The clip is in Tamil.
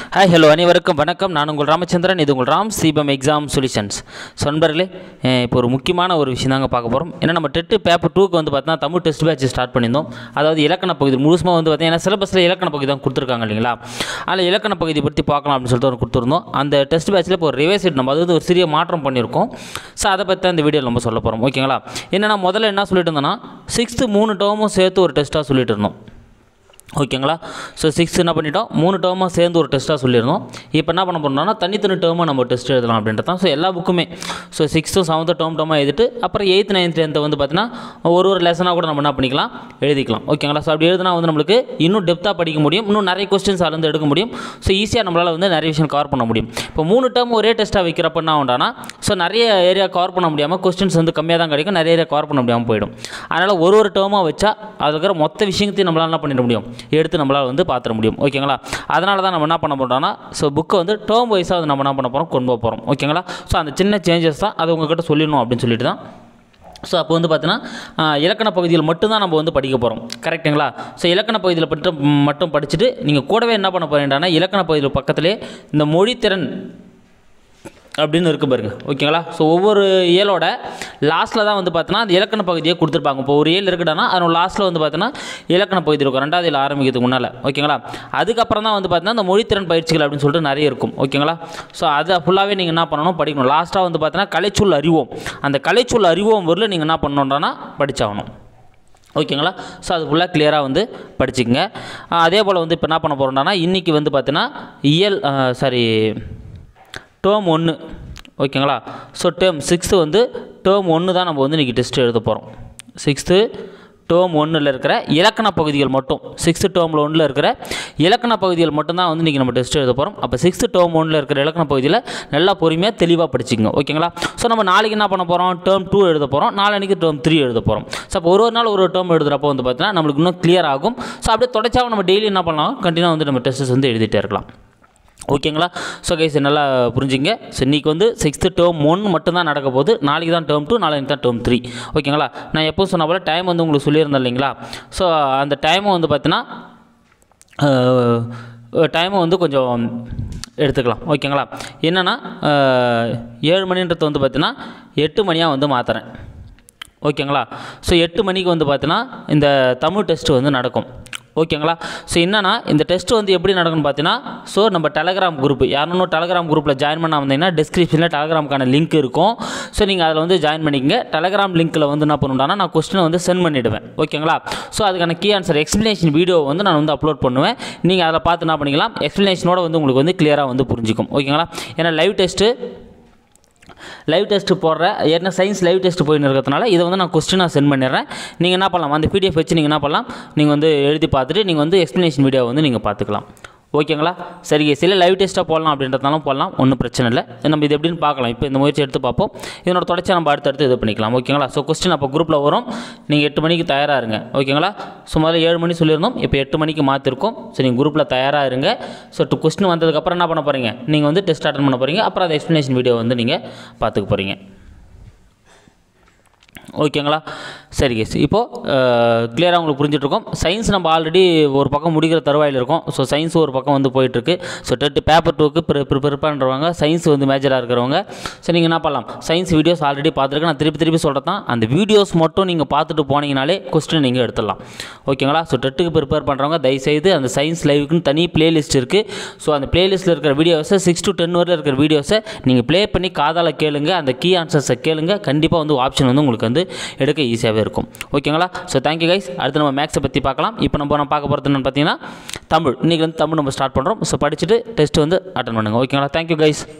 ஹாய் ஹலோ அனைவருக்கும் வணக்கம். நான் உங்கள் ராமச்சந்திரன். இது உங்கள் ராம் சிபம் எக்ஸாம் சொல்யூஷன்ஸ். நண்பர்களே, இப்போ ஒரு முக்கியமான ஒரு விஷயம் தாங்க பார்க்க போகிறோம். ஏன்னா நம்ம டெட்டு பேப்பர் 2க்கு வந்து பார்த்தீங்கன்னா தமிழ் டெஸ்ட் பேட்ச் ஸ்டார்ட் பண்ணியிருந்தோம். அதாவது இலக்கண பகுதி முழுசுமாக வந்து பார்த்தீங்கன்னா சிலபஸில் இலக்கண பகுதி தான் கொடுத்துருக்காங்க இல்லைங்களா. அதில் இலக்கண பகுதி பற்றி பார்க்கலாம் அப்படின்னு சொல்லிட்டு ஒரு கொடுத்துருந்தோம். அந்த டெஸ்ட் பேட்சில் இப்போ ஒரு ரிவைஸ் நம்ம அதாவது ஒரு சிறிய மாற்றம் பண்ணியிருக்கோம். ஸோ அதை பற்றி தான் இந்த வீடியோவில் நம்ம சொல்ல போகிறோம். ஓகேங்களா. என்னென்னா முதல்ல என்ன சொல்லிட்டு இருந்தோன்னா 6th 3 டேர்மும் சேர்த்து ஒரு டெஸ்ட்டாக சொல்லிட்டு இருந்தோம். ஓகேங்களா. ஸோ 6 என்ன பண்ணிட்டோம், 3 டேர்மாக சேர்ந்து ஒரு டெஸ்ட்டாக சொல்லியிருந்தோம். இப்போ என்ன பண்ண போகிறோம்னா தனித்தனி டேர்மாக நம்ம டெஸ்ட் எழுதலாம் அப்படின்றது தான். ஸோ எல்லா புக்குமே ஸோ 6th 7th டேர்மாக எழுதிட்டு அப்புறம் 8th 9th 10th வந்து பார்த்தீங்கன்னா ஒரு லெசனாக கூட நம்ம என்ன பண்ணிக்கலாம், எழுதிக்கலாம். ஓகேங்களா. ஸோ அப்படி எழுதினா வந்து நம்மளுக்கு இன்னும் டெப்த்தாக படிக்க முடியும், இன்னும் நிறைய கொஸ்டின்ஸ் அதுலேருந்து எடுக்க முடியும். ஸோ ஈஸியாக நம்மளால் வந்து நிறைய விஷயம் கவர் பண்ண முடியும். இப்போ 3 டேர்ம் ஒரே டெஸ்ட்டாக வைக்கிறப்ப என்ன உண்டானா ஸோ நிறைய ஏரியா கவர் பண்ண முடியாமல் கொஸ்டின்ஸ் வந்து கம்மியாக தான் கிடைக்கும், நிறைய ஏரியா கவர் பண்ண முடியாமல் போயிடும். அதனால் ஒரு டேர்மாக வச்சா அதில் இருக்கிற மொத்த விஷயத்தையும் நம்மளால் என்ன பண்ணிட முடியும், எடுத்து நம்மளால் வந்து பார்த்துட முடியும். ஓகேங்களா. அதனால தான் நம்ம என்ன பண்ண போகிறோம்னா ஸோ புக்கை வந்து டேர்ம் வைஸாக வந்து நம்ம என்ன பண்ண போகிறோம், கொண்டு போக போகிறோம். ஓகேங்களா. ஸோ அந்த சின்ன சேஞ்சஸ் தான் அது உங்கள்கிட்ட சொல்லணும் அப்படின்னு சொல்லிட்டு தான். ஸோ அப்போ வந்து பார்த்தீங்கன்னா இலக்கண பகுதியில் மட்டும்தான் நம்ம வந்து படிக்க போகிறோம். கரெக்டுங்களா. ஸோ இலக்கண பகுதியில் மட்டும் படிச்சுட்டு நீங்கள் கூடவே என்ன பண்ண போகிறீங்கன்னா இலக்கண பகுதியில் பக்கத்திலே இந்த மொழித்திறன் அப்படின்னு இருக்குது பாருங்கள். ஓகேங்களா. ஸோ ஒவ்வொரு இயலோட லாஸ்ட்டில் தான் வந்து பார்த்தீங்கன்னா அந்த இலக்கண பகுதியை கொடுத்துருப்பாங்க. இப்போ ஒரு இயல் இருக்குன்னா அதனோட லாஸ்ட்டில் வந்து பார்த்தீங்கன்னா இலக்கண பகுதி இருக்கும், 2வது இயல் ஆரம்பிக்கிறதுக்கு முன்னால். ஓகேங்களா. அதுக்கப்புறம் தான் வந்து பார்த்தீங்கன்னா அந்த மொழித்திறன் பயிற்சிகள் அப்படின்னு சொல்லிட்டு நிறைய இருக்கும். ஓகேங்களா. ஸோ அதை ஃபுல்லாகவே நீங்கள் என்ன பண்ணணும், படிக்கணும். லாஸ்ட்டாக வந்து பார்த்தீங்கன்னா கலைச்சொல் அறிவோம், அந்த கலைச்சொல் அறிவோம் வரல நீங்கள் என்ன பண்ணணுன்றனா படித்தாகணும். ஓகேங்களா. ஸோ அது ஃபுல்லாக கிளியராக வந்து படிச்சுக்கங்க. அதே போல் வந்து இப்போ என்ன பண்ண போகிறோம்னா இன்றைக்கி வந்து பார்த்தீங்கன்னா டேர்ம் 1. ஓகேங்களா. ஸோ டேர்ம் 6 வந்து டேர்ம் 1 தான் நம்ம வந்து இன்றைக்கி டெஸ்ட் எழுத போகிறோம். 6th டேர்ம் 1ல் இருக்கிற இலக்கண பகுதிகள் மட்டும் 6th டேர்மில் 1ல் இருக்கிற இலக்கண பகுதிகள் மட்டும்தான் வந்து இன்றைக்கி நம்ம டெஸ்ட் எழுத போகிறோம். அப்போ 6th டேர்ம் 1ல் இருக்கிற இலக்கண பகுதியில் நல்லா பொறுமையாக தெளிவாக படிச்சிக்கங்க. ஓகேங்களா. ஸோ நம்ம நாளைக்கு என்ன பண்ண போகிறோம், டேர்ம் 2 எழுத போகிறோம், நாளைக்கு டேர்ம் 3 எழுத போகிறோம். ஸோ அப்போ ஒரு நாள் ஒரு டேர்ம் எழுதுகிறப்போ வந்து பார்த்தீங்கன்னா நம்மளுக்கு இன்னும் கிளியர் ஆகும். ஸோ அப்படியே தொடர்ச்சியாக நம்ம டெய்லி என்ன பண்ணலாம், கண்டினியூ வந்து நம்ம டெஸ்ட்டஸ் வந்து எழுதிட்டே இருக்கலாம். ஓகேங்களா. ஸோ கைஸ் நல்லா புரிஞ்சுங்க. ஸோ இன்றைக்கி வந்து 6th டேர்ம் 1 மட்டும்தான் நடக்க போகுது. நாளைக்கு தான் டேர்ம் 2, நாளைக்கு தான் டேர்ம் 3. ஓகேங்களா. நான் எப்போ சொன்ன போல் டைம் வந்து உங்களுக்கு சொல்லியிருந்தேன் இல்லைங்களா. ஸோ அந்த டைமை வந்து பார்த்தீங்கன்னா டைமை வந்து கொஞ்சம் எடுத்துக்கலாம். ஓகேங்களா. என்னென்னா 7 மணின்றது வந்து பார்த்தீங்கன்னா 8 மணியாக வந்து மாற்றுறேன். ஓகேங்களா. ஸோ 8 மணிக்கு வந்து பார்த்தீங்கன்னா இந்த தமிழ் டெஸ்ட்டு வந்து நடக்கும். ஓகேங்களா. ஸோ என்னன்னா இந்த டெஸ்ட் வந்து எப்படி நடக்கும்னு பார்த்தீங்கன்னா ஸோ நம்ம டெலகிராம் குரூப் யாரும் டெலகிராம் குரூப்பில் ஜாயின் பண்ண வந்தீங்கன்னா டிஸ்கிரிப்ஷனில் டெலகிராமுக்கான லிங்க் இருக்கும். ஸோ நீங்கள் அதில் வந்து ஜாயின் பண்ணிக்கங்க. டெலகிராம் லிங்க்கில் வந்து என்ன பண்ணுவேன்னா நான் கொஸ்டினை வந்து சென்ட் பண்ணிவிடுவேன். ஓகேங்களா. ஸோ அதுக்கான கீ ஆன்சர் எக்ஸ்ப்ளனேஷன் வீடியோ வந்து நான் வந்து அப்லோட் பண்ணுவேன். நீங்கள் அதில் பார்த்து என்ன பண்ணிக்கலாம், எக்ஸ்ப்ளனேஷனோட வந்து உங்களுக்கு வந்து கிளியராக வந்து புரிஞ்சிக்கும். ஓகேங்களா. ஏன்னா லைவ் டெஸ்ட்டு போடுற ஏன்னா சயின்ஸ் லைவ் டெஸ்ட்டு போயின்னு இருக்கிறதுனால இதை வந்து நான் கொஸ்டினாக சென்ட் பண்ணிடுறேன். நீங்கள் என்ன பண்ணலாம், அந்த PDF வச்சு நீங்கள் என்ன பண்ணலாம், நீங்கள் வந்து எழுதி பார்த்துட்டு நீங்கள் வந்து எக்ஸ்ப்ளனேஷன் வீடியோ வந்து நீங்கள் பார்த்துக்கலாம். ஓகேங்களா. சரி சில லைவ் டெஸ்ட்டாக போடலாம் அப்படின்றதாலும் போடலாம், ஒன்றும் பிரச்சனை இல்லை. நம்ம இது எப்படின்னு பார்க்கலாம். இப்போ இந்த முயற்சி எடுத்து பார்ப்போம். இதனோட தொடர்ச்சி நம்ம அடுத்தடுத்து இது பண்ணிக்கலாம். ஓகேங்களா. ஸோ கொஸ்டின் அப்போ குரூப்பில் வரும், நீங்கள் 8 மணிக்கு தயாராக இருங்க. ஓகேங்களா. ஸோ முதல்ல 7 மணி சொல்லியிருந்தோம், இப்போ 8 மணிக்கு மாற்றிருக்கோம். ஸோ நீங்கள் குரூப்பில் தயாராக இருங்க. ஸோ கொஸ்டின் வந்ததுக்கப்புறம் என்ன பண்ண போகிறீங்க, நீங்கள் வந்து டெஸ்ட் அட்டன் பண்ண போகிறீங்க. அப்புறம் அந்த எக்ஸ்ப்ளனேஷன் வீடியோ வந்து நீங்கள் பார்த்துக்க போகிறீங்க. ஓகேங்களா. சரி கேஸ் இப்போது கிளியராக உங்களுக்கு புரிஞ்சிட்ருக்கோம். சயின்ஸ் நம்ம ஆல்ரெடி ஒரு பக்கம் முடிக்கிற தருவாயில் இருக்கும். ஸோ சயின்ஸ் ஒரு பக்கம் வந்து போயிட்டுருக்கு. ஸோ பேப்பர் 2க்கு ப்ரிப்பேர் பண்ணுறவங்க சயின்ஸ் வந்து மேஜராக இருக்கிறவங்க ஸோ நீங்கள் என்ன பண்ணலாம், சயின்ஸ் வீடியோஸ் ஆல்ரெடி பார்த்துருக்கேன். நான் திருப்பி சொல்கிறது தான், அந்த வீடியோஸ் மட்டும் நீங்கள் பார்த்துட்டு போனீங்கனாலே கொஸ்டின் நீங்கள் எடுத்துடலாம். ஓகேங்களா. ஸோ டெட்டுக்கு ப்ரிப்பேர் பண்ணுறவங்க தயவுசெய்து அந்த சயின்ஸ் லைவுக்குன்னு தனி பிளேலிஸ்ட் இருக்குது. ஸோ அந்த பிளேலிஸ்ட்டில் இருக்கிற வீடியோஸை 6 to 10 வரையில் இருக்கிற வீடியோஸை நீங்கள் ப்ளே பண்ணி காதால் கேளுங்க, அந்த கீ ஆன்சர்ஸை கேளுங்க. கண்டிப்பாக வந்து ஆப்ஷன் வந்து உங்களுக்கு வந்து எடுக்க ஈஸியாகவே இருக்கும். ஓகேங்களா. So thank you guys. அடுத்து நம்ம மேக்ஸை பற்றி பார்க்கலாம். இப்போ நம்ம பார்க்க போகிறது என்னென்னு பார்த்தீங்கன்னா தமிழ். இன்றைக்கி வந்து தமிழ் நம்ம ஸ்டார்ட் பண்ணுறோம். ஸோ படிச்சுட்டு டெஸ்ட் வந்து அட்டன் பண்ணுங்கள். ஓகேங்களா. Thank you guys.